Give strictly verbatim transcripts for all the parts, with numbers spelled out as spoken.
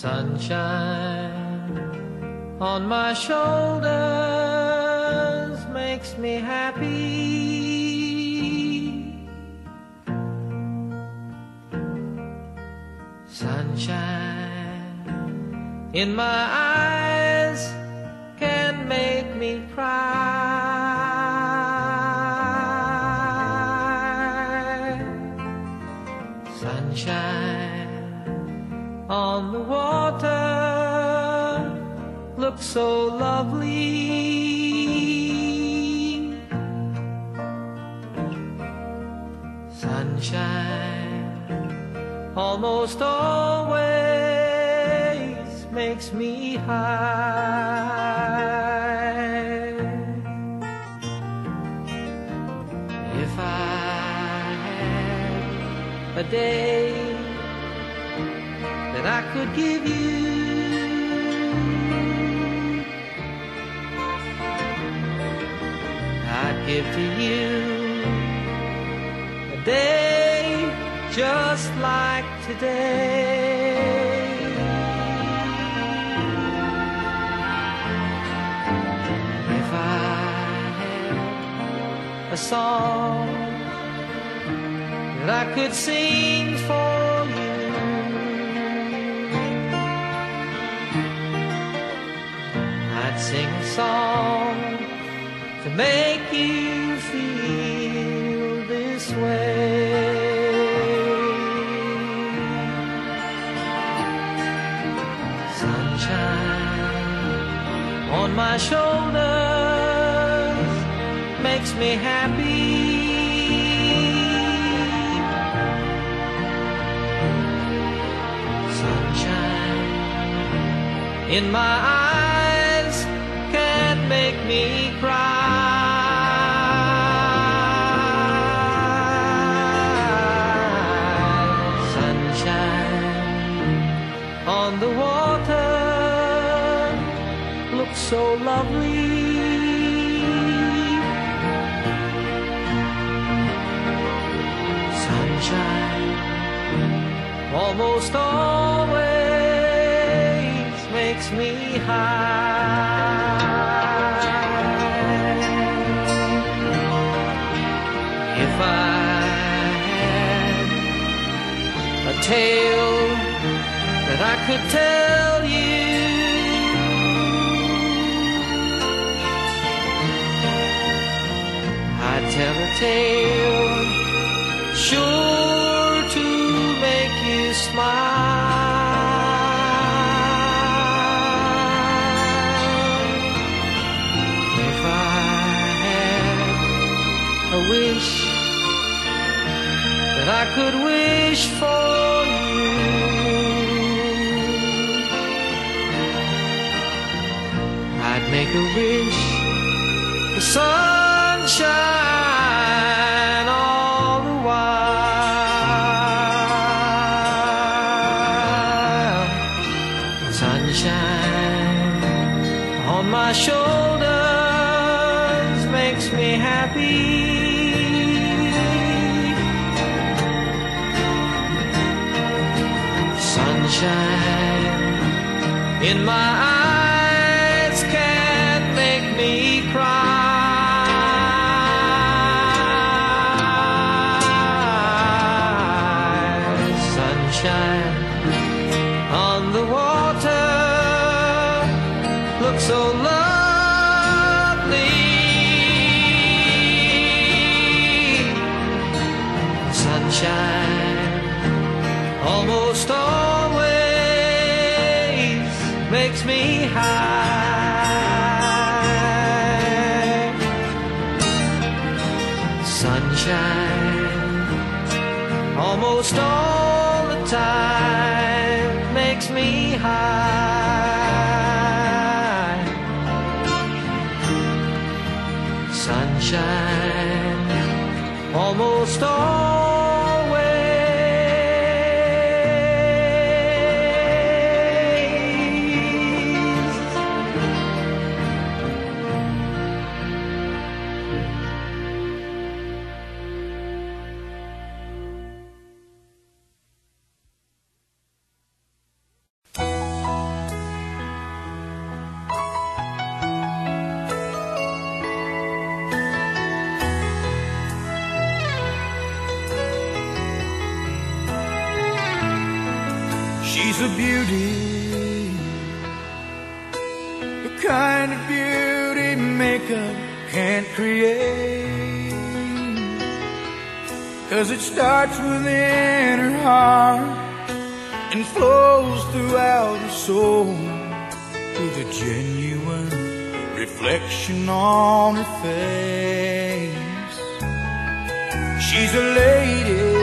Sunshine on my shoulders makes me happy. Sunshine in my eyes can make me cry. Sunshine on the water looks so lovely. Sunshine almost always makes me high. If I had a day that I could give you, I'd give to you a day just like today. If I had a song that I could sing for you, I'd sing a song to make you feel this way. Sunshine on my shoulders makes me happy. Sunshine in my eyes can make me cry. Sunshine on the water looks so lovely. Sunshine almost always makes me high. If I had a tale that I could tell you, I'd tell a tale sure to make you smile. If I had a wish that I could wish for you, I'd make a wish for sunshine all the while. Sunshine on my shoulders makes me happy. Sunshine in my eyes can make me cry. Sunshine on the water looks so lovely. Sunshine almost always makes me high. Sunshine almost all the time makes me high. Sunshine almost always. a beauty, the kind of beauty makeup can't create, 'cause it starts within her heart and flows throughout her soul, with a genuine reflection on her face. She's a lady,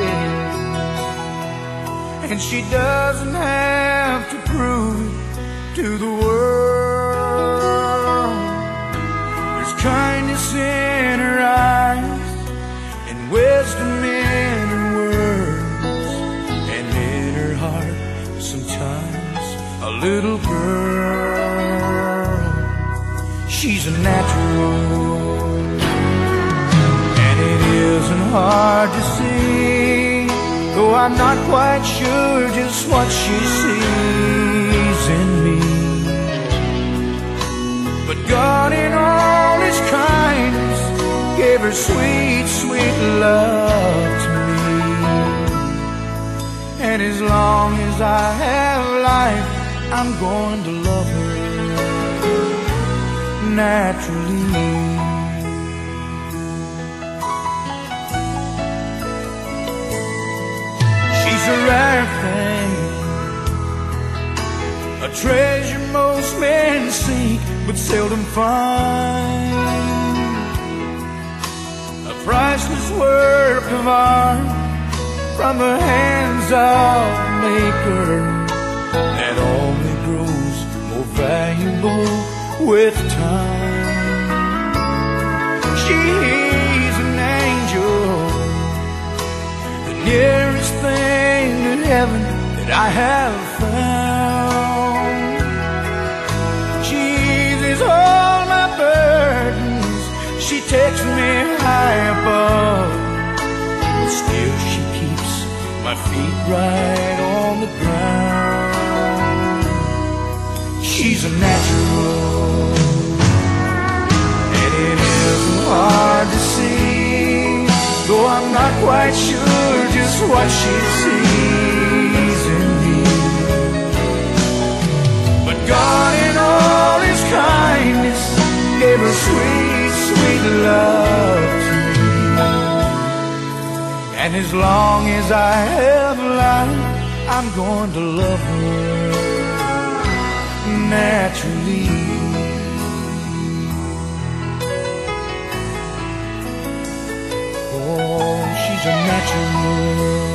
and she doesn't have to prove it to the world. There's kindness in her eyes and wisdom in her words, and in her heart sometimes a little girl. She's a natural, and it isn't hard to see, though I'm not quite sure just what she sees in me. But God in all His kindness gave her sweet, sweet love to me. And as long as I have life, I'm going to love her naturally. She's a rare thing, a treasure most men seek but seldom find, a priceless work of art from the hands of the maker, that only grows more valuable with time. She's an angel, the nearest thing to heaven that I have found. She eases all my burdens, she takes me high above, but still she keeps my feet right on the ground. She's a natural, and it isn't hard to see, though I'm not quite sure just what she sees in me. But God in all His kindness gave her sweet, sweet love to me. And as long as I have life, I'm going to love her naturally. Oh, she's a natural.